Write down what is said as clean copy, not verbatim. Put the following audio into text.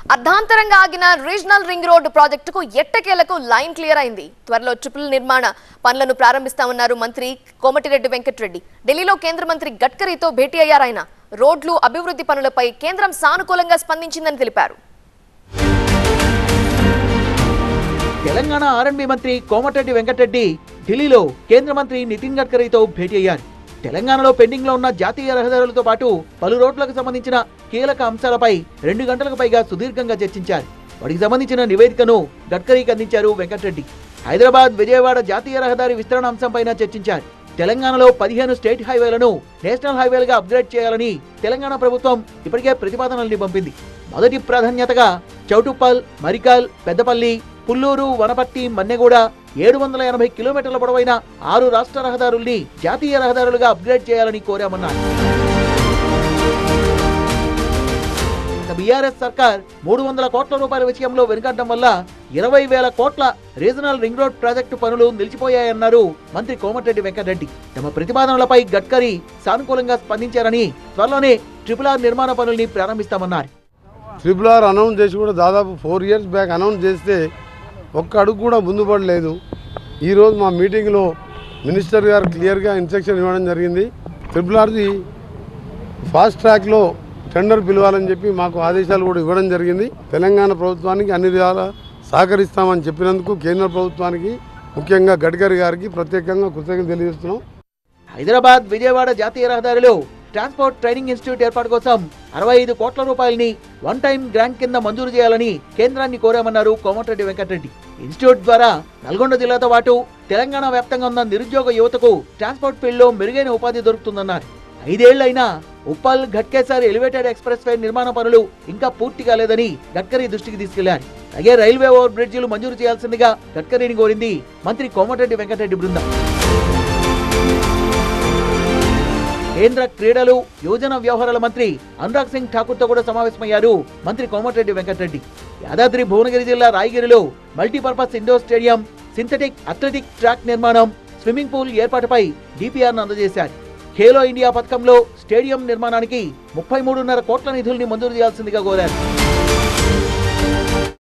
అర్ధాంతరంగా ఆగిన regional ring road ప్రాజెక్టుకు ఎట్టకేలకు లైన్ క్లియర్ అయింది. త్వరలో ట్రిపుల్ నిర్మాణ పనులను ప్రారంభిస్తామన్నారు మంత్రి కోమటిరెడ్డి వెంకటరెడ్డి. ఢిల్లీలో కేంద్ర మంత్రి గడ్కరీతో భేటీ అయ్యారు ఆయన. రోడ్లు అభివృద్ధి పనులపై కేంద్రం సానుకూలంగా స్పందించిందని తెలిపారు. తెలంగాణ ఆర్ఎండ్బి మంత్రి కోమటిరెడ్డి వెంకటరెడ్డి ఢిల్లీలో కేంద్ర మంత్రి నితిన్ గడ్కరీతో భేటీ అయ్యారు. తెలంగాణలో పెండింగ్ లో ఉన్న జాతీయ రహదారులతో పాటు పలు రోడ్లకు సంబంధించిన కీలక అంశాలపై 2 గంటలకు పైగా సుదీర్ఘంగా చర్చించారు. వాటికి సంబంధించిన నివేదికను గడ్కరీకి అందించారు వెంకటరెడ్డి. హైదరాబాద్ విజయవాడ జాతీయ రహదారి విస్తరణ అంశంపైన చర్చించారు. తెలంగాణలో 15 స్టేట్ హైవేలను నేషనల్ హైవేలుగా అప్గ్రేడ్ చేయాలని తెలంగాణ ప్రభుత్వం ఇప్పటికే ప్రతిపాదనల్ని పంపింది. మొదటి ప్రాధాన్యతగా చౌటుప్పల్, మరికల్, పెద్దపల్లి, పుల్లూరు, వనపర్తి, మన్నెగూడ 780 కిలోమీటర్ల పొడవైన 6 రాష్ట్ర రహదారుల్ని జాతీయ రహదారులుగా అప్గ్రేడ్ చేయాలని కోరామన్నారు. బీఆర్ఎస్ సర్కార్ 300 కోట్ల రూపాయల విషయంలో వెనుకడ్డం వల్ల 20,000 కోట్ల రీజనల్ రింగ్ రోడ్ ప్రాజెక్టు పనులు నిలిచిపోయాయన్నారు మంత్రి కోమటిరెడ్డి వెంకటరెడ్డి. తమ ప్రతిపాదనలపై గడ్కరీ సానుకూలంగా స్పందించారని త్వరలోనే RRR నిర్మాణ పనుల్ని ప్రారంభిస్తామన్నారు. RRR అనౌన్స్ చేసి కూడా దాదాపు 4 ఇయర్స్ బ్యాక్ అనౌన్స్ చేస్తే ఒక్క అడుగు కూడా ముందు పడలేదు. ఈరోజు మా మీటింగ్లో మినిస్టర్ గారు క్లియర్గా ఇన్స్ట్రక్షన్ ఇవ్వడం జరిగింది. RRRది ఫాస్ట్ ట్రాక్లో టెండర్ పిలవాలని చెప్పి మాకు ఆదేశాలు కూడా ఇవ్వడం జరిగింది. తెలంగాణ ప్రభుత్వానికి అన్ని విధాలా సహకరిస్తామని చెప్పినందుకు కేంద్ర ప్రభుత్వానికి ముఖ్యంగా గడ్కరీ గారికి ప్రత్యేకంగా కృతజ్ఞతలు తెలియజేస్తున్నాం. హైదరాబాద్ విజయవాడ జాతీయ రహదారిలో ట్రాన్స్పోర్ట్ ట్రైనింగ్ ఇన్స్టిట్యూట్ ఏర్పాటు కోసం 65 కోట్ల రూపాయలని వన్ టైం గ్రాంట్ కింద మంజూరు చేయాలని కేంద్రాన్ని కోరామన్నారు కోమటిరెడ్డి వెంకటరెడ్డి. ఇన్స్టిట్యూట్ ద్వారా నల్గొండ జిల్లాతో పాటు తెలంగాణ వ్యాప్తంగా ఉన్న నిరుద్యోగ యువతకు ట్రాన్స్పోర్ట్ ఫీల్డ్లో మెరుగైన ఉపాధి దొరుకుతుందన్నారు. 5 ఏళ్లైనా Uppal Ghatkesar elevated express way నిర్మాణ పనులు ఇంకా పూర్తి కాలేదని గడ్కరీ దృష్టికి తీసుకెళ్లారు. అలాగే రైల్వే ఓవర్ బ్రిడ్జిలు మంజూరు చేయాల్సిందిగా గడ్కరీని కోరింది మంత్రి కోమటిరెడ్డి వెంకటరెడ్డి బృందం. కేంద్ర క్రీడలు యువజన వ్యవహారాల మంత్రి అనురాగ్ సింగ్ ఠాకూర్ తో కూడా సమావేశమయ్యారు మంత్రి కోమటిరెడ్డి వెంకటరెడ్డి. యాదాద్రి భువనగిరి జిల్లా రాయగిరిలో multipurpose indoor stadium, synthetic athletic track నిర్మాణం, స్విమ్మింగ్ పూల్ ఏర్పాటుపై DPRను అందజేశారు. ఖేలో ఇండియా పథకంలో స్టేడియం నిర్మాణానికి 33.5 కోట్ల నిధుల్ని మంజూరు చేయాల్సిందిగా కోరారు.